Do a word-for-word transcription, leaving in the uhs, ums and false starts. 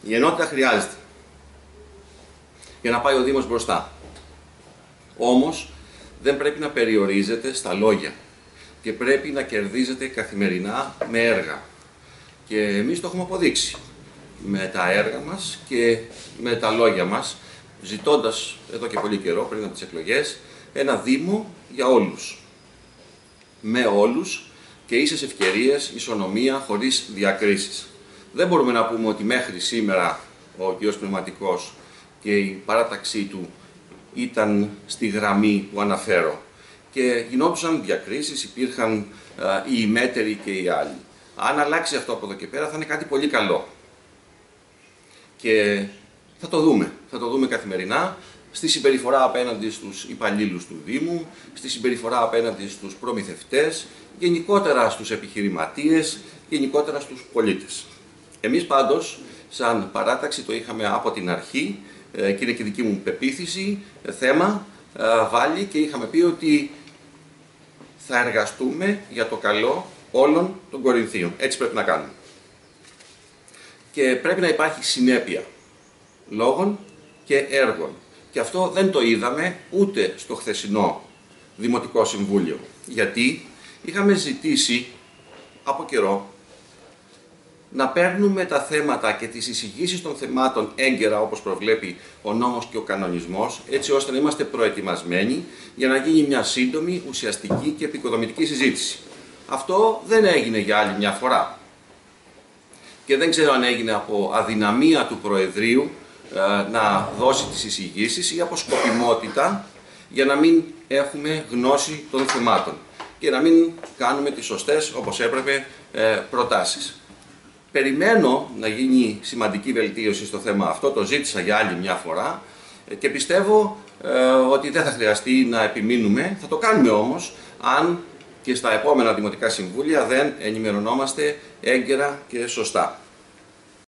Η ενότητα χρειάζεται για να πάει ο Δήμος μπροστά. Όμως δεν πρέπει να περιορίζεται στα λόγια και πρέπει να κερδίζεται καθημερινά με έργα. Και εμείς το έχουμε αποδείξει με τα έργα μας και με τα λόγια μας, ζητώντας εδώ και πολύ καιρό πριν από τις εκλογές ένα Δήμο για όλους. Με όλους και ίσες ευκαιρίες, ισονομία, χωρίς διακρίσεις. Δεν μπορούμε να πούμε ότι μέχρι σήμερα ο κ. Πνευματικός και η παράταξή του ήταν στη γραμμή που αναφέρω και γινόντουσαν διακρίσεις, υπήρχαν α, οι ημέτεροι και οι άλλοι. Αν αλλάξει αυτό από εδώ και πέρα θα είναι κάτι πολύ καλό. Και θα το δούμε. Θα το δούμε καθημερινά στη συμπεριφορά απέναντι στους υπαλλήλους του Δήμου, στη συμπεριφορά απέναντι στους προμηθευτές, γενικότερα στους επιχειρηματίες, γενικότερα στους πολίτες. Εμείς πάντως, σαν παράταξη, το είχαμε από την αρχή και είναι και δική μου πεποίθηση, θέμα, βάλει και είχαμε πει ότι θα εργαστούμε για το καλό όλων των Κορινθίων. Έτσι πρέπει να κάνουμε. Και πρέπει να υπάρχει συνέπεια λόγων και έργων. Και αυτό δεν το είδαμε ούτε στο χθεσινό Δημοτικό Συμβούλιο. Γιατί είχαμε ζητήσει από καιρό να παίρνουμε τα θέματα και τις εισηγήσεις των θεμάτων έγκαιρα, όπως προβλέπει ο νόμος και ο κανονισμός, έτσι ώστε να είμαστε προετοιμασμένοι για να γίνει μια σύντομη, ουσιαστική και επικοδομητική συζήτηση. Αυτό δεν έγινε για άλλη μια φορά. Και δεν ξέρω αν έγινε από αδυναμία του Προεδρείου ε, να δώσει τις εισηγήσεις ή από σκοπιμότητα για να μην έχουμε γνώση των θεμάτων και να μην κάνουμε τις σωστές, όπως έπρεπε, ε, προτάσεις. Περιμένω να γίνει σημαντική βελτίωση στο θέμα αυτό, το ζήτησα για άλλη μια φορά και πιστεύω ε, ότι δεν θα χρειαστεί να επιμείνουμε, θα το κάνουμε όμως αν και στα επόμενα Δημοτικά Συμβούλια δεν ενημερωνόμαστε έγκαιρα και σωστά.